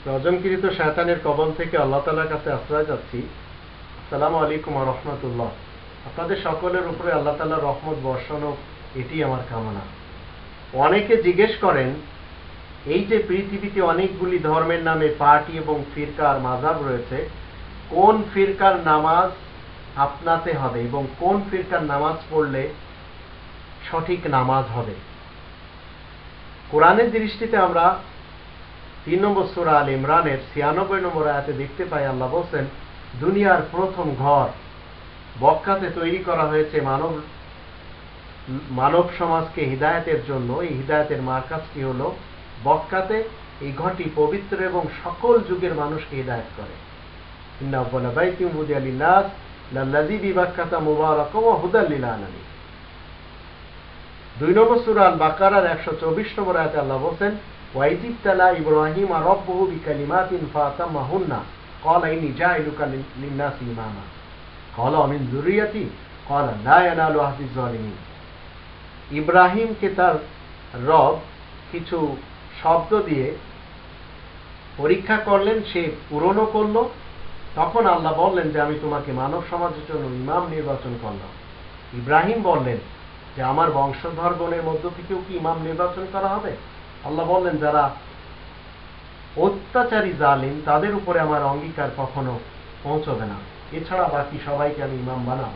রজমকৃত শয়তানের কবল থেকে আল্লাহ তাআলার কাছে আশ্রয় চাচ্ছি। আসসালামু আলাইকুম ওয়া রাহমাতুল্লাহ। আপনাদের সকলের উপরে আল্লাহ তাআলার রহমত বর্ষণ হোক, এটি আমার কামনা। অনেকে জিজ্ঞেস করেন, এই যে পৃথিবীতে অনেকগুলি ধর্মের নামে পার্টি এবং ফিরকার মাযহাব রয়েছে, কোন ফিরকার নামাজ আপনাতে হবে এবং কোন ফিরকার নামাজ পড়লে সঠিক নামাজ হবে? কোরআনের দৃষ্টিতে আমরা 3 নম্বর সূরা আল ইমরানের 96 নম্বর আয়াতে দেখতে পাই, আল্লাহ বলেন, দুনিয়ার প্রথম ঘর মক্কাতে তৈরি করা হয়েছে মানব সমাজকে হিদায়াতের জন্য। এই হিদায়াতের মার্কাজটি হলো মক্কাতে। এই ঘরটি পবিত্র এবং সকল যুগের মানুষকে হিদায়াত করে। ইন্না আউয়ালা বাইতিন উযিয়া লিন-নাস লাল্লাযী বিবাক্কাতা মুবারাকান ওয়া হুদাল লিল আলামিন। 2 নম্বর সূরা আল বাকারার 124 নম্বর আয়াতে আল্লাহ বলেন, ওয়াইয ইবতালা ইব্রাহিমা রাব্বুহু বিকালিমাতিন ফাতাম্মাহুন্না ক্বালা ইন্নী জাইলুকা লিন-নাসি ইমামা ক্বালা ওয়া মিন যুররিয়্যাতি ক্বালা লা ইয়ানালু আহদিয যালিমিন। ইব্রাহিমকে তার রব কিছু শব্দ দিয়ে পরীক্ষা করলেন, সে পূরণও করল। তখন আল্লাহ বললেন যে আমি তোমাকে মানব সমাজের জন্য ইমাম নির্বাচন করলাম। ইব্রাহিম বললেন যে আমার বংশধরগণের মধ্য থেকেও কি ইমাম নির্বাচন করা হবে? আল্লাহ বললেন, যারা অত্যাচারী জালিম তাদের উপরে আমার অঙ্গীকার কখনো পৌঁছবে না, এছাড়া বাকি সবাইকে আমি ইমাম বানাবো।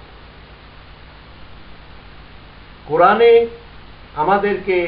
কোরআনে আমাদেরকে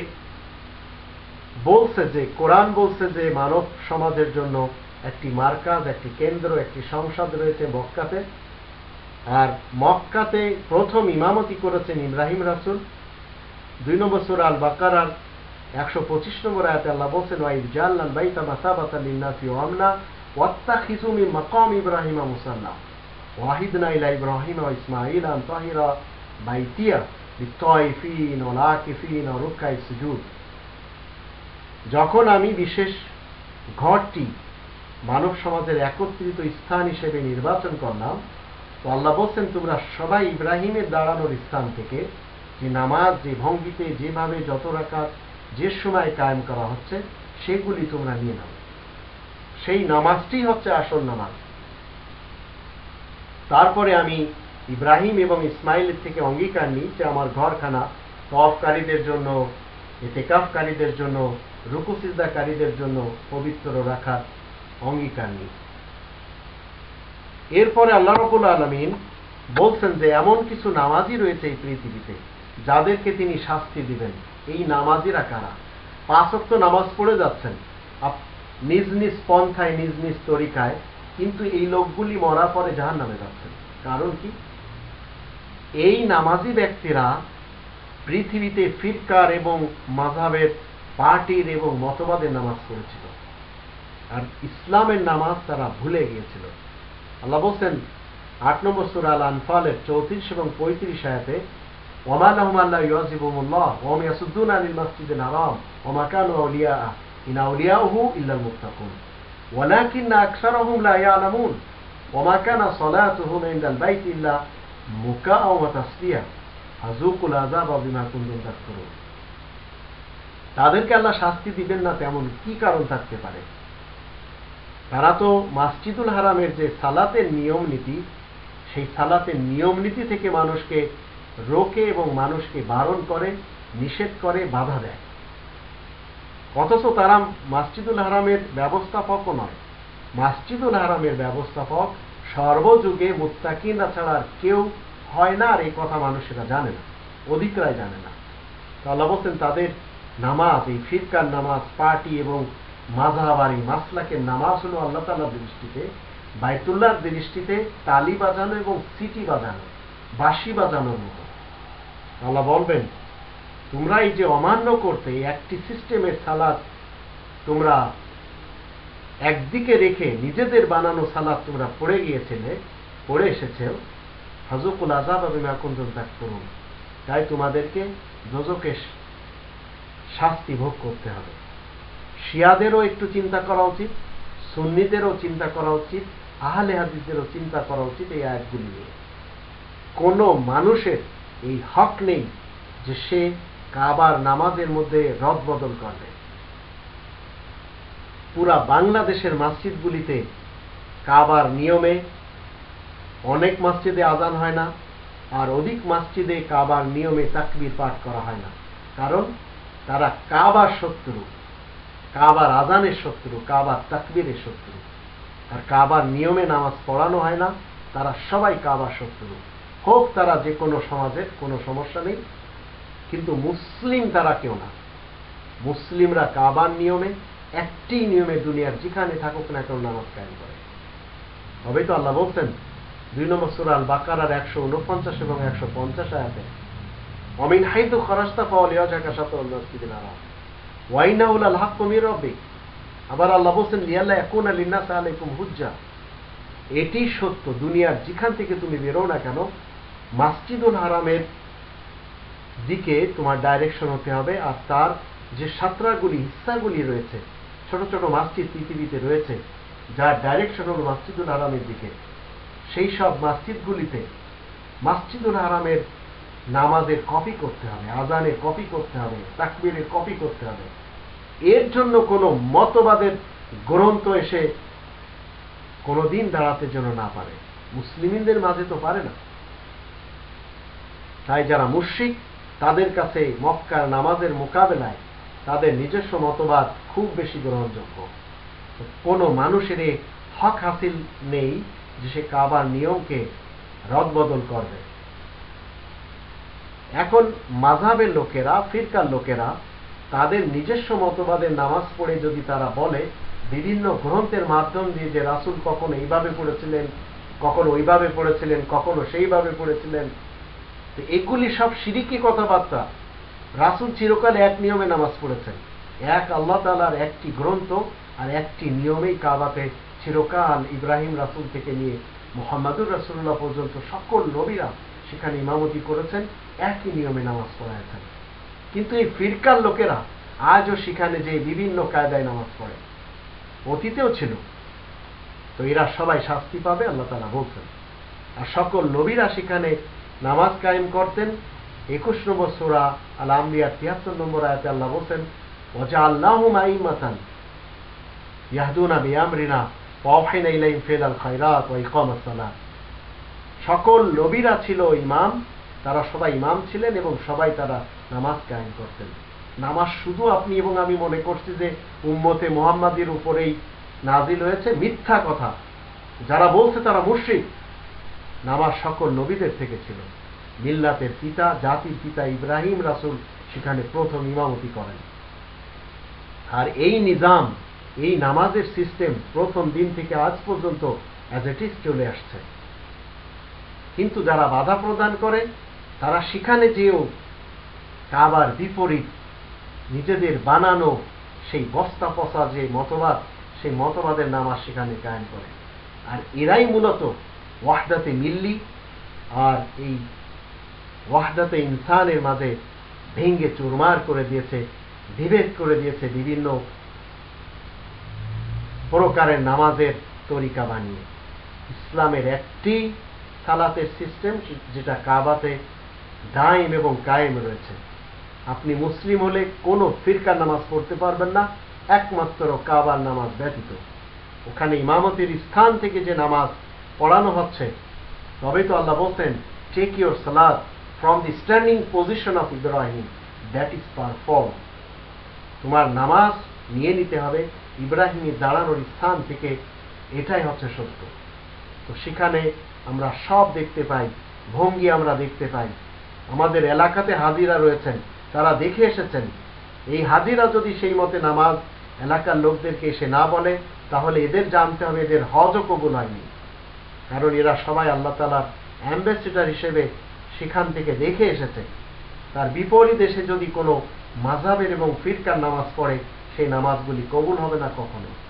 কোরআন বলছে যে মানব সমাজের জন্য একটি মার্কাজ, একটি কেন্দ্র, একটি সংসদ রয়েছে মক্কাতে। আর মক্কাতে প্রথম ইমামতি করেছেন ইব্রাহিম রাসূল। 2 নম্বর সূরা আল বাকারার 125 নম্বর আয়াতে আল্লাহ বলেন, ওয়াইয জাআলনাল বাইতা মাসাবাতাল লিন-নাসি ওয়া আমনা ওয়াত্তাখিযু মিন মাকামি ইব্রাহিমা মুসাল্লা ওয়াহিদনা ইলা ইব্রাহিমা ওয়া ইসমাঈলা আন তাহিরা বাইতিয়া লিত-তায়িফিন ওয়াল আকিফিন ওয়া রুকআই সুজুদ। যখন আমি বিশেষ ঘরটি মানব সমাজের একত্রিত স্থান হিসেবে নির্বাচন করলাম, তো আল্লাহ বলছেন, তোমরা সবাই ইব্রাহিমের দাঁড়ানোর স্থান থেকে যে নামাজ, যে ভঙ্গিতে, যেভাবে, যত রাকাত যে সময় কায়েম করা হচ্ছে, সেগুলি তোমরা নিয়ে নাও। সেই নামাজটি হচ্ছে আসল নামাজ। তারপরে আমি ইব্রাহিম এবং ইসমাইলের থেকে অঙ্গীকার নিই যে আমার ঘরখানা তওয়াফকারীদের জন্য, ইতিকাফকারীদের জন্য, রুকু সিজদাকারীদের জন্য পবিত্র রাখার অঙ্গীকার নিই। এরপরে আল্লাহ রাব্বুল আলামিন বলছেন যে এমন কিছু নামাজি রয়েছে এই পৃথিবীতে যাদেরকে তিনি শাস্তি দিবেন। এই নামাজিরা কারা? 5 ওয়াক্ত নামাজ পড়ে যাচ্ছেন নিজ নিজ পন্থায়, নিজ নিজ তরিকায়, কিন্তু এই লোকগুলি মরার পরে জাহান্নামে যাচ্ছেন। কারণ কি? এই নামাজি ব্যক্তিরা পৃথিবীতে ফিরকার এবং মাযহাবের, পার্টির এবং মতবাদের নামাজ পড়েছিল, আর ইসলামের নামাজ তারা ভুলে গিয়েছিল। আল্লাহ বলছেন 8 নম্বর সূরা আল আনফালের 34 এবং 35 আয়াতে, ওয়ামা লাহুম আল্লা ইউআযিবুহুমুল্লাহ ওয়া হুম ইয়াসুদ্দুনা আনিল মাসজিদিল হারাম ওয়া মা কানু আউলিয়াআ ইন আউলিয়াউহু ইল্লাল মুত্তাকুন ওয়ালাকিন্না আকসারাহুম লা ইয়ালামুন ওয়া মা কানা সালাতুহুম ইনদাল বাইতি ইল্লা মুকাআ ওয়া তাসদিয়া ফাযুকুল আযাবা বিমা কুনতুম তাকফুরুন। তাদেরকে আল্লাহ শাস্তি দিবেন না তেমন কি কারণ থাকতে পারে? তারা তো মসজিদুল হারামের যে সালাতের নিয়ম নীতি, সেই সালাতের নিয়ম নীতি থেকে মানুষকে রোকে এবং মানুষকে বারণ করে, নিষেধ করে, বাধা দেয়। অথচ তারা মসজিদুল হারামের ব্যবস্থাপকও নয়। মসজিদুল হারামের ব্যবস্থাপক সর্বযুগে মুত্তাকিনরা ছাড়া আর কেউ হয় না, আর এই কথা মানুষেরা জানে না, অধিকরাই জানে না। আল্লাহ বলছেন তাদের নামাজ, এই ফিরকার নামাজ, পার্টি এবং মাযহাব আর এই মাসলাকের নামাজ হলো আল্লাহ তাআলার দৃষ্টিতে, বাইতুল্লাহর দৃষ্টিতে তালি বাজানো এবং সিটি বাজানো, বাঁশি বাজানোর মতো। আল্লাহ বলবেন, তোমরা এই যে অমান্য করতে, একটি সিস্টেমের সালাত তোমরা একদিকে রেখে নিজেদের বানানো সালাত তোমরা পড়ে এসেছে, ফাযুকুল আযাবা বিমা কুনতুম তাকফুরুন, তাই তোমাদেরকে দোজখের শাস্তি ভোগ করতে হবে। শিয়াদেরও একটু চিন্তা করা উচিত, সুন্নিদেরও চিন্তা করা উচিত, আহলে হাদিসদেরও চিন্তা করা উচিত এই আয়াতগুলি নিয়ে। কোনো মানুষের এই হক নেই যে সে কাবার নামাজের মধ্যে রদবদল করবে। পুরা বাংলাদেশের মসজিদগুলিতে কাবার নিয়মে অনেক মসজিদে আজান হয় না, আর অধিক মসজিদে কাবার নিয়মে তাকবীর পাঠ করা হয় না। কারণ তারা কাবার শত্রু, কাবার আজানের শত্রু, কাবার তাকবীরের শত্রু। আর কাবার নিয়মে নামাজ পড়ানো হয় না, তারা সবাই কাবার শত্রু। হোক তারা যে কোনো সমাজের, কোনো সমস্যা নেই, কিন্তু মুসলিম তারা কেউ না। মুসলিমরা কাবার নিয়মে, একটি নিয়মে দুনিয়ার যেখানে থাকুক না কেউ নামাজ কায়েম করে। তবেই তো আল্লাহ বলছেন 2 নম্বর সূরা আল বাকারার 149 এবং 150 আয়াতে, অমিন হাইতু খরাজতা ফাওয়ালিয়াজাকা শাতরুল মাসজিদিল হারাম ওয়া ইন্নাহু লাল হাক্কু মির রাব্বিক। আবার আল্লাহ বলছেন লিয়াল্লা ইয়াকুনা লিন-নাসি আলাইকুম হুজ্জা। এটি সত্য, দুনিয়ার যেখান থেকে তুমি বেরো না কেন মসজিদুল হারামের দিকে তোমার ডাইরেকশন হতে হবে। আর তার যে সাতরাগুলি, হিস্সাগুলি রয়েছে, ছোট ছোট মসজিদ পৃথিবীতে রয়েছে যার ডাইরেকশন হল মসজিদুল হারামের দিকে, সেই সব মসজিদগুলিতে মসজিদুল হারামের নামাজের কপি করতে হবে, আজানের কপি করতে হবে, তাকবীরের কপি করতে হবে। এর জন্য কোনো মতবাদের গ্রন্থ এসে কোনোদিন দাঁড়াতে যেন না পারে। মুসলিমদের মাঝে তো পারে না। তাই যারা মুশরিক তাদের কাছে মক্কার নামাজের মোকাবেলায় তাদের নিজস্ব মতবাদ খুব বেশি গ্রহণযোগ্য। কোনো মানুষের হক হাসিল নেই যে সে কাবার নিয়মকে রদবদল করবে। এখন মাযহাবের লোকেরা, ফিরকার লোকেরা তাদের নিজস্ব মতবাদের নামাজ পড়ে যদি তারা বলে বিভিন্ন গ্রন্থের মাধ্যম দিয়ে যে রাসূল কখনো এইভাবে পড়েছিলেন, কখনো ওইভাবে পড়েছিলেন, কখনো সেইভাবে পড়েছিলেন, তো এগুলি সব শিরকি কথাবার্তা। রাসূল চিরকাল এক নিয়মে নামাজ পড়েছেন, এক আল্লাহ তাআলার একটি গ্রন্থ আর একটি নিয়মেই কাবাতে চিরকাল ইব্রাহিম রাসূল থেকে নিয়ে মুহাম্মদুর রাসূলুল্লাহ পর্যন্ত সকল নবীরা সেখানে ইমামতি করেছেন, একই নিয়মে নামাজ পড়াইছেন। কিন্তু এই ফিরকার লোকেরা আজও সেখানে যে বিভিন্ন কায়দায় নামাজ পড়ে, অতীতেও ছিল। তো এরা সবাই শাস্তি পাবে আল্লাহ তাআলা বলছেন। আর সকল নবীরা সেখানে নামাজ কায়েম করতেন। 21 নম্বর সূরা আল আম্বিয়া 73 নম্বর আয়াতে আল্লাহ বলছেন ওয়াজআলনাহুম আইম্মাতান ইয়াহদুনা বিআমরিনা ওয়া আওহাইনা ইলাইহিম ফিআল খায়রাত ওয়া ইকামাস সালাত। সকল নবীরা ছিল ইমাম, তারা সবাই ইমাম ছিলেন এবং সবাই তারা নামাজ কায়েম করতেন। নামাজ শুধু আপনি এবং আমি মনে করছি যে উম্মতে মুহাম্মাদির উপরেই নাজিল হয়েছে, মিথ্যা কথা। যারা বলছে তারা মুশরিক। নামাজ সকল নবীদের থেকে ছিল। মিল্লাতের পিতা, জাতির পিতা ইব্রাহিম রাসূল সেখানে প্রথম ইমামতি করেন। আর এই নিজাম, এই নামাজের সিস্টেম প্রথম দিন থেকে আজ পর্যন্ত অ্যাজ ইট ইজ চলে আসছে। কিন্তু যারা বাধা প্রদান করে তারা সেখানে যেও কাবার বিপরীত নিজেদের বানানো সেই বস্তা পচা যে মতবাদ, সেই মতবাদের নামাজ সেখানে কায়েম করে। আর এরাই মূলত ওয়াহদাতে মিল্লি আর এই ওয়াহদাতে ইনসানের মাঝে ভেঙ্গে চুরমার করে দিয়েছে, বিভেদ করে দিয়েছে বিভিন্ন প্রকারের নামাজের তরিকা বানিয়ে। ইসলামের একটি সালাতের সিস্টেম যেটা কাবাতে দায়েম এবং কায়েম রয়েছে। আপনি মুসলিম হলে কোনো ফিরকার নামাজ পড়তে পারবেন না, একমাত্র কাবার নামাজ ব্যতীত। ওখানে ইমামতির স্থান থেকে যে নামাজ পড়ানো হচ্ছে, তবেই তো আল্লাহ বলছেন টেক ইউর সালাত from the standing position of Ibrahim, that is perform. তোমার নামাজ নিয়ে নিতে হবে ইব্রাহিমের দাঁড়ানোর স্থান থেকে, এটাই হচ্ছে সত্য। তো সেখানে আমরা সব দেখতে পাই, ভঙ্গি আমরা দেখতে পাই। আমাদের এলাকাতে হাজিরা রয়েছেন, তারা দেখে এসেছেন। এই হাজিরা যদি সেই মতে নামাজ এলাকার লোকদেরকে এসে না বলে, তাহলে এদের জানতে হবে এদের হজও কবুল হয়নি। কারণ এরা সবাই আল্লাহ তাআলার অ্যাম্বাসেডর হিসেবে সেখান থেকে দেখে এসেছে। তার বিপরীত এসে যদি কোনো মাযহাবের এবং ফিরকার নামাজ পড়ে, সেই নামাজগুলি কবুল হবে না কখনো।